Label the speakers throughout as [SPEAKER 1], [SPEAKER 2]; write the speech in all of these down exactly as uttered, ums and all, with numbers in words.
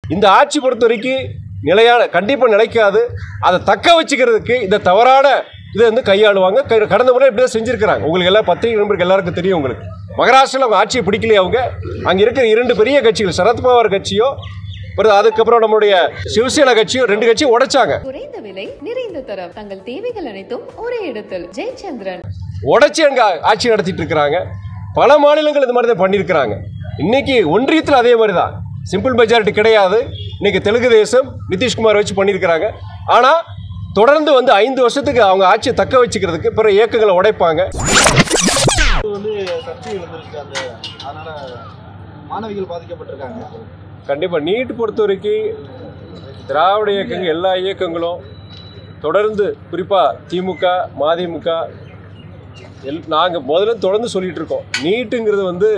[SPEAKER 1] இந்த ஆட்சி பொறுத்த வரைக்கும் நிலையான கண்டிப்பாக நிலைக்காது. அதை தக்க வச்சுக்கிறதுக்கு இந்த தவறான இதை வந்து கையாளுவாங்க. கடந்த முறை இப்படி தான் செஞ்சுருக்கிறாங்க. உங்களுக்கு எல்லாம் பத்திரிகை நண்பருக்கு எல்லாருக்கும் தெரியும். உங்களுக்கு மகாராஷ்டிராவில் அவங்க ஆட்சியை பிடிக்கலையே. அவங்க அங்கே இருக்கிற இரண்டு பெரிய கட்சிகள் சரத்பவார் கட்சியோ அதுக்கப்புறம் நம்மளுடைய சிவசேனா கட்சியும் ரெண்டு கட்சியும் உடைச்சாங்க.
[SPEAKER 2] குறைந்த விலை நிறைந்த தரம் தங்கள் தேவைகள் அனைத்தும் ஒரே இடத்தில் ஜெயச்சந்திரன்
[SPEAKER 1] உடைச்சி அங்கே ஆட்சி நடத்திட்டு இருக்கிறாங்க. பல மாநிலங்கள் இது மாதிரி தான் பண்ணியிருக்கிறாங்க. இன்னைக்கு ஒன்றியத்தில் அதே மாதிரி தான் சிம்பிள் மெஜாரிட்டி கிடையாது. இன்னைக்கு தெலுங்கு தேசம் நிதிஷ்குமார் வச்சு பண்ணியிருக்கிறாங்க. ஆனால் தொடர்ந்து வந்து ஐந்து வருஷத்துக்கு அவங்க ஆட்சியை தக்க வச்சுக்கிறதுக்கு பிற இயக்கங்களை உடைப்பாங்க.
[SPEAKER 3] மாணவிகள் பாதிக்கப்பட்டிருக்காங்க.
[SPEAKER 1] கண்டிப்பாக நீட் பொறுத்த வரைக்கும் திராவிட இயக்கங்கள் எல்லா இயக்கங்களும் தொடர்ந்து குறிப்பாக திமுக மதிமுக எல் நாங்கள் முதல்ல தொடர்ந்து சொல்லிகிட்டு இருக்கோம். நீட்டுங்கிறது வந்து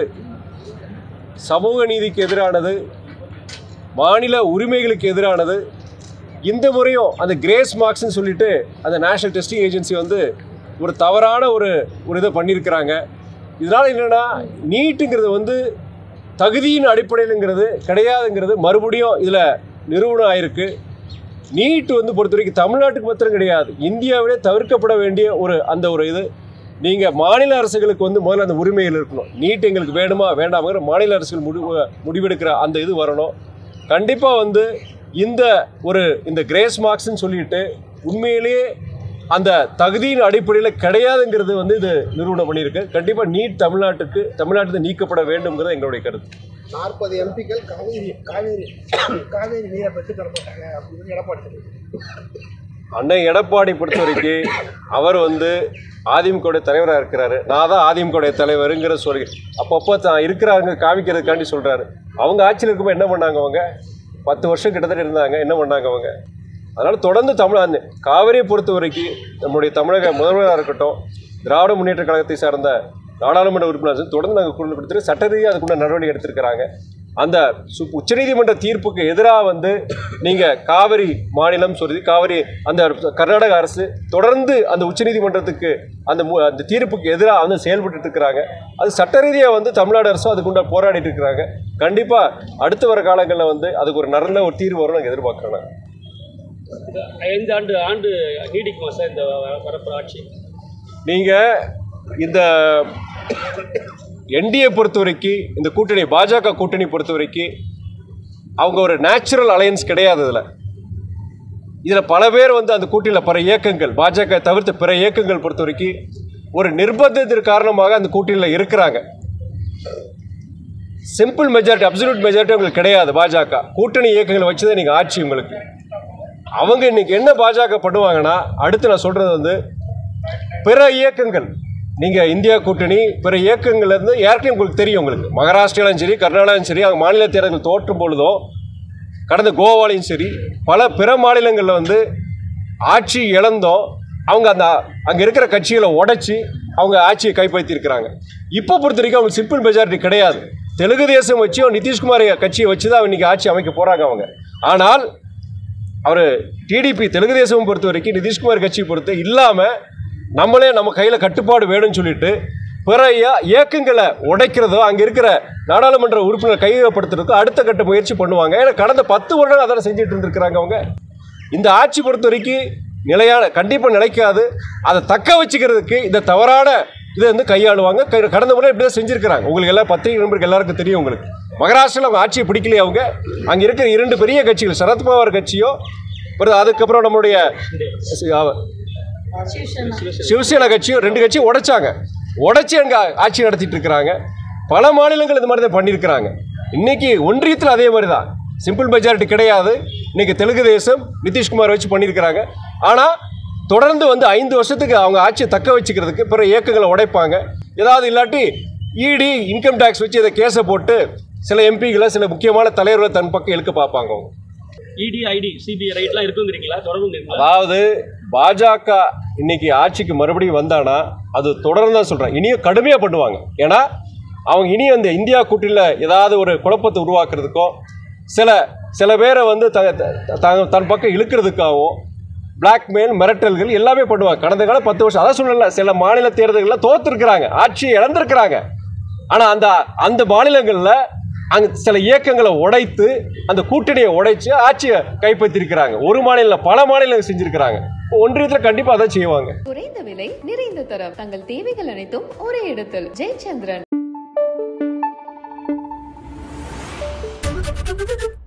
[SPEAKER 1] சமூக நீதிக்கு எதிரானது, மாநில உரிமைகளுக்கு எதிரானது. இந்த முறையும் அந்த கிரேஸ் மார்க்ஸ்ன்னு சொல்லிட்டு அந்த நேஷனல் டெஸ்டிங் ஏஜென்சி வந்து ஒரு தவறான ஒரு ஒரு இதை பண்ணியிருக்கிறாங்க. இதனால் என்னென்னா நீட்டுங்கிறது வந்து தகுதியின் அடிப்படையிலுங்கிறது கிடையாதுங்கிறது மறுபடியும் இதில் நிரூபணம் ஆயிருக்கு. நீட் வந்து பொறுத்த வரைக்கும் தமிழ்நாட்டுக்கு மாத்திரம் கிடையாது, இந்தியாவிலே தவிர்க்கப்பட வேண்டிய ஒரு அந்த ஒரு இது. நீங்கள் மாநில அரசுகளுக்கு வந்து முதல்ல அந்த உரிமைகள் இருக்கணும். நீட் எங்களுக்கு வேணுமா வேண்டாமங்கிற மாநில அரசுகள் முடிவு முடிவெடுக்கிற அந்த இது வரணும். கண்டிப்பாக வந்து இந்த ஒரு இந்த கிரேஸ் மார்க்ஸ்ன்னு சொல்லிட்டு உண்மையிலேயே அந்த தகுதியின் அடிப்படையில் கிடையாதுங்கிறது வந்து இது நிரூபணம் பண்ணியிருக்கு. கண்டிப்பாக நீட் தமிழ்நாட்டுக்கு தமிழ்நாட்டுக்கு நீக்கப்பட வேண்டும்ங்கிறது எங்களுடைய கருத்து.
[SPEAKER 3] நாற்பது எம்பிக்கள் காவேரி காவேரி காவேரி நீரை பெற்று தர மாட்டாங்க அப்படின்னு எடப்பாடி
[SPEAKER 1] அண்ணன் எடப்பாடி பொறுத்த வரைக்கும் அவர் வந்து அதிமுக தலைவராக இருக்கிறாரு. நான் தான் அதிமுக தலைவருங்கிற சொல்லி அப்பப்போ தான் இருக்கிறாங்க காமிக்கிறதுக்காண்டி சொல்கிறாரு. அவங்க ஆட்சியில் இருக்கும்போது என்ன பண்ணாங்க? அவங்க பத்து வருஷம் கிட்டத்தட்ட இருந்தாங்க. என்ன பண்ணாங்க அவங்க? அதனால் தொடர்ந்து தமிழ் காவிரியை பொறுத்த வரைக்கும் நம்முடைய தமிழக முதல்வராக இருக்கட்டும், திராவிட முன்னேற்ற கழகத்தை சார்ந்த நாடாளுமன்ற உறுப்பினர்கள் தொடர்ந்து நாங்கள் குரல் கொடுத்துட்டு சட்ட ரீதியாக அதுக்குள்ள நடவடிக்கை எடுத்திருக்கிறாங்க. அந்த சு உச்சநீதிமன்ற தீர்ப்புக்கு எதிராக வந்து நீங்கள் காவிரி மாநிலம் சொல்லி காவிரி அந்த கர்நாடக அரசு தொடர்ந்து அந்த உச்சநீதிமன்றத்துக்கு அந்த அந்த தீர்ப்புக்கு எதிராக வந்து செயல்பட்டு இருக்கிறாங்க. அது சட்ட ரீதியாக வந்து தமிழ்நாடு அரசும் அதுக்குண்ட போராடிட்டு இருக்கிறாங்க. கண்டிப்பாக அடுத்து வர காலங்களில் வந்து அதுக்கு ஒரு நல்ல ஒரு தீர்வு வரும் நாங்கள் எதிர்பார்க்குறோம்.
[SPEAKER 4] ஐந்து ஆண்டு ஆண்டு நீடிக்குமா சார் இந்த வரப்பு ஆட்சி?
[SPEAKER 1] நீங்கள் இந்த என்டிஏ பொறுத்த வரைக்கும் இந்த கூட்டணி பாஜக கூட்டணி பொறுத்த வரைக்கும் அவங்க ஒரு நேச்சுரல் அலையன்ஸ் கிடையாது. இதில் இதில் பல பேர் வந்து அந்த கூட்டணியில் பிற இயக்கங்கள் பாஜக தவிர்த்து பிற இயக்கங்கள் பொறுத்த வரைக்கும் ஒரு நிர்பந்தத்தின் காரணமாக அந்த கூட்டணியில் இருக்கிறாங்க. சிம்பிள் மெஜாரிட்டி அப்சல்யூட் மெஜாரிட்டி உங்களுக்கு கிடையாது. பாஜக கூட்டணி இயக்கங்களை வச்சு தான் நீங்கள் ஆட்சி உங்களுக்கு. அவங்க இன்னைக்கு என்ன பாஜக பண்ணுவாங்கன்னா அடுத்து நான் சொல்கிறது வந்து பிற இயக்கங்கள் நீங்கள் இந்தியா கூட்டணி பிற இயக்கங்கள்லேருந்து ஏற்கனவே உங்களுக்கு தெரியும். உங்களுக்கு மகாராஷ்டிராலும் சரி கர்நாடகாவும் சரி அவங்க மாநில தேர்தல்கள் தோற்றும் பொழுதும் கடந்த கோவாலையும் சரி பல பிற மாநிலங்களில் வந்து ஆட்சி இழந்தோம். அவங்க அந்த அங்கே இருக்கிற கட்சிகளை உடைச்சி அவங்க ஆட்சியை கைப்பற்றியிருக்கிறாங்க. இப்போ பொறுத்த வரைக்கும் அவங்க சிம்பிள் மெஜாரிட்டி கிடையாது. தெலுங்கு தேசம் வச்சு நிதிஷ்குமார் கட்சியை வச்சு தான் இன்றைக்கி ஆட்சி அமைக்க போகிறாங்க அவங்க. ஆனால் அவர் டிடிபி தெலுங்கு தேசம் பொறுத்த வரைக்கும் நிதிஷ்குமார் கட்சியை பொறுத்து இல்லாமல் நம்மளே நம்ம கையில் கட்டுப்பாடு வேணும்னு சொல்லிட்டு பிற இயக்கங்களை உடைக்கிறதோ அங்கே இருக்கிற நாடாளுமன்ற உறுப்பினர் கையகப்படுத்துறதுக்கோ அடுத்த கட்ட முயற்சி பண்ணுவாங்க. ஏன்னா கடந்த பத்து வருடம் அதெல்லாம் செஞ்சுட்டு இருந்திருக்கிறாங்க அவங்க. இந்த ஆட்சி பொறுத்த வரைக்கும் நிலையான கண்டிப்பாக நிலைக்காது. அதை தக்க வச்சுக்கிறதுக்கு இந்த தவறான இதை வந்து கையாளுவாங்க. கடந்த முறை இப்படி தான் செஞ்சுருக்கிறாங்க. உங்களுக்கு எல்லாம் பத்திரிகை நண்பருக்கு எல்லாருக்கும் தெரியும். உங்களுக்கு மகாராஷ்டிராவில் அவங்க ஆட்சியை பிடிக்கலையே. அவங்க அங்கே இருக்கிற இரண்டு பெரிய கட்சிகள் சரத்பவார் கட்சியோ அதுக்கப்புறம் நம்மளுடைய சிவசேனா கட்சியும் ரெண்டு கட்சியும் உடைச்சாங்க. உடைச்சி அங்கே ஆட்சி நடத்திட்டு இருக்கிறாங்க. பல மாநிலங்கள் இது மாதிரி தான் பண்ணியிருக்கிறாங்க. இன்னைக்கு ஒன்றியத்தில் அதே மாதிரி தான் சிம்பிள் மெஜாரிட்டி கிடையாது. இன்னைக்கு தெலுங்கு தேசம் நிதிஷ்குமார் வச்சு பண்ணியிருக்கிறாங்க. ஆனால் தொடர்ந்து வந்து ஐந்து வருஷத்துக்கு அவங்க ஆட்சியை தக்க வச்சுக்கிறதுக்கு பிற இயக்கங்களை உடைப்பாங்க. ஏதாவது இல்லாட்டி இடி இன்கம் டேக்ஸ் வச்சு இதை கேஸை போட்டு சில எம்பிகளை சில முக்கியமான தலைவர்களை தன் பக்கம் இழுக்க பார்ப்பாங்க. அவங்க
[SPEAKER 4] இடி ஐடி சிபிஐ ரைட்லாம் இருக்குங்கிறீங்களா? தொடர்ந்து
[SPEAKER 1] அதாவது பாஜக இன்னைக்கு ஆட்சிக்கு மறுபடியும் வந்தானா அது தொடர்ந்து தான் சொல்கிறேன், இனியும் கடுமையாக பண்ணுவாங்க. ஏன்னா அவங்க இனி அந்த இந்தியா கூட்டணியில் ஏதாவது ஒரு குழப்பத்தை உருவாக்குறதுக்கோ சில சில பேரை வந்து த தன் பக்கம் இழுக்கிறதுக்காகவும் பிளாக்மெயில் மிரட்டல்கள் எல்லாமே பண்ணுவாங்க. கடந்த காலம் பத்து வருஷம் அதான் சொல்லல, சில மாநில தேர்தல்களில் தோற்றுருக்குறாங்க, ஆட்சியை இழந்திருக்கிறாங்க. ஆனால் அந்த அந்த மாநிலங்களில் அங்க சில இயக்கங்களை உடைத்து அந்த கூட்டணியை உடைச்சு ஆட்சியை கைப்பற்றிருக்கிறாங்க. ஒரு மாநிலம் பல மாநிலங்கள் செஞ்சிருக்கிறாங்க. ஒன்றியத்தில் கண்டிப்பா அதை செய்வாங்க.
[SPEAKER 2] குறைந்த விலை நிறைந்த தரம் தங்கள் தேவைகள் அனைத்தும் ஒரே இடத்தில். ஜெயச்சந்திரன்.